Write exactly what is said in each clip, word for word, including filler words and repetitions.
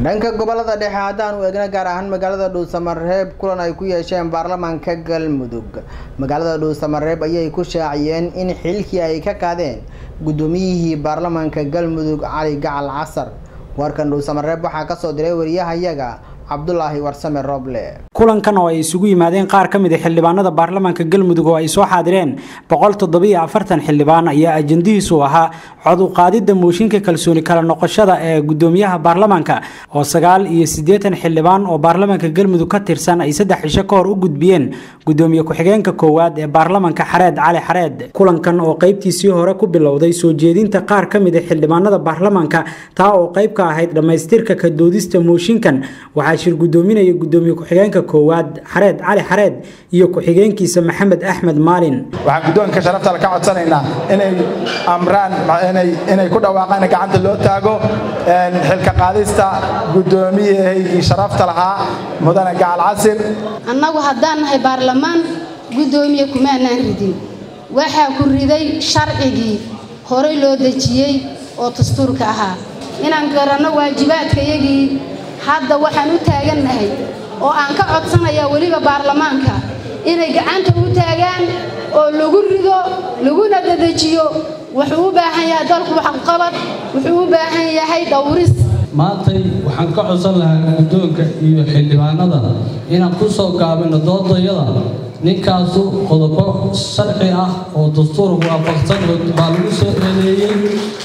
dhanka gobolada dhexe haddaan u eegna gaar ahaan magaalada Dhuusamareeb kulan ay ku yeesheen baarlamaanka Galmudug magaalada Dhuusamareeb ayay ku shaaciyeen in xilkii ay ka qaadeen gudoomiyihii baarlamaanka Galmudug Cali Gacal Casar warkan Dhuusamareeb waxa ka soo diray wariyahayaga Abdullahi Warsame Roble kulankan oo ay isugu yimaadeen qaar ka mid ah xildhibaanada baarlamaanka Galmudug oo ay soo xaadireen boqol toddoba iyo afartan xildhibaan ayaa ajandihiisu ahaa cod u qaadida mooshinka kalsooni kala noqoshada ee gudoomiyaha baarlamaanka oo sagaal iyo siddeetan xildhibaan oo baarlamaanka Galmudug ka tirsan ay saddex cisho ka hor u gudbiyeen gudoomiye ku-xigeenka koowaad ee baarlamaanka Xareed Cali Xareed kulankan oo qaybtiisii hore ku bilowday soo jeedinta qaar ka mid ah xildhibaanada baarlamaanka taa oo qayb ka ahayd dhamaystirka ka doodista mooshinkan waxa shir gudoominaya gudoomiye ku-xigeenka koowaad Xareed Cali Xareed iyo ku-xigeenkiisa Maxamed Axmed Maalin waxa gudoonka sharafta la ka codsanaynaa inay amraan inay inay ku dhawaaqaan gacanta loo taago in xilka qaadista gudoomiyaha sharafta lahaa mudane Gacal Casir annagu haddaan nahay baarlamaan gudoomiye kuma aanan ridin waxa ku riday sharcigii hore loo dajiyay oo dastuurka ahaa inaan garanno waajibaadkayagii hadda waxaan u taaganahay oo aan ka codsanayaa waliba baarlamaanka inay gacanta u taagaan oo lagu rido laguna dadajiyo wuxuu u baahan yahay dalku wax qabad wuxuu u baahan yahay dawris maantay waxaan ka codsan lahaa gudoonka iyo xildhibaanada inaan ku soo gaabino doodayada ninkaasu qodobo sharci ah oo dastuurku waafaqsan baa lagu soo eedeeyay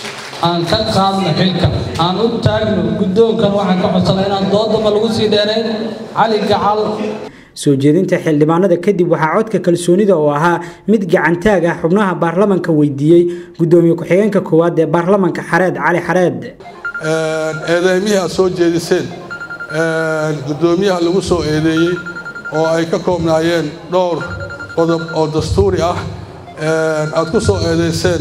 aan ka qaadno xilka aan u taagno gudoonkan waxaan ka codsanay inaan doodaba lagu sii dheereyn Cali Gacal soo jeedinta xildhibaanada kadib waxa codka kalsoonida oo ahaa mid gacantaag ah xubnaha baarlamaanka weydiiyay gudoomiye ku-xigeenka koowaad ee baarlamaanka Xareed Cali Xareed ee eedeymaha soo jeediseen ee gudoomiyaha lagu soo eedeeyay oo ay ka koobnaayeen dhowr qodob oo dastuuri ah ee aad ku soo eedeyseen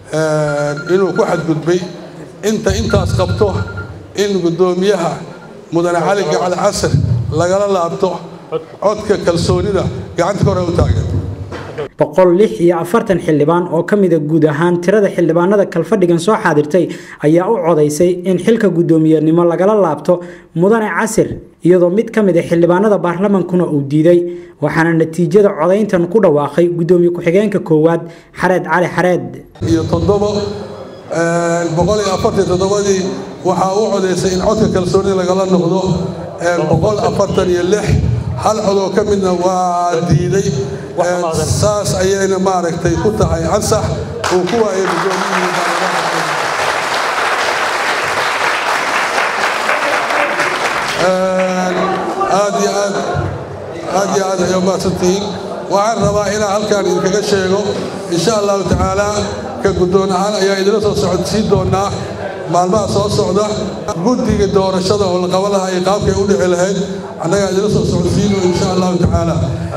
inuu ku xadgudbay inta intaas qabto in gudoomiyaha mudane Cali Gacal Casir lagala laabto codka kalsoonida gacanta kor u taagan boqol lix iyo afartan xildhibaan oo ka mid ah guud ahaan tirada xildhibaanada kalfadhigan soo xaadirtay ayaa u codeysay in xilka gudoomiyenimo lagala laabto mudane Casir iyadoo mid ka mid ah xildhibaanada baarlamaankuna uu diiday waxaana natiijada codeyntan ku dhawaaqay gudoomiye ku-xigeenka koowaad Xareed Cali Xareed iyo toddoba boqol iyo afartan iyo toddobadii waxa uu codeysay in codka kalsoonida lagala noqdo boqol afartan iyo lix hal cod oo ka midna waa diiday saas ayayna maaragtay ku tahay ansax uu ku waayay gudoomiyaha aad iyo aad aad iyo aad ayuu maasantihiin waxaan rabaa inaan halkaan idinkaga sheego insha allahu tacaala ka gudoon ahaan ayaa idila soo socodsiin doonaa maalmaha soo socda guddiga doorashada oo la qaban lahaa iyo qaabkay u dhici lahayd annagaa idila soo socodsiino insha allahu tacaala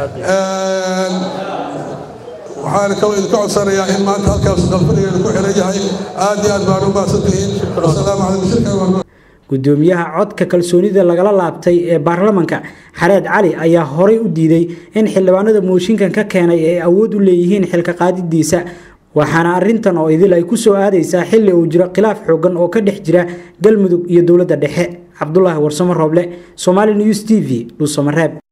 waxaan kaloo idinka codsanayaa in maanta halkaas qalfadhigeena ku xiran yahay aad iyo aad baan u maasantihiin wasalaamu calaykum shirka gudoomiyaha codka kalsoonida lagala laabtay ee baarlamaanka Xareed Cali ayaa horay u diiday in xildhibaanada mooshinkan ka keenay ay awood u leeyihiin xilka qaadidiisa waxaana arintan oo idil ay ku soo aadaysaa xilli uu jiro khilaaf xooggan oo ka dhex jira Galmudug iyo dawladda dhexe Abdullahi Warsame Roble Somali News T V Dhuusamareeb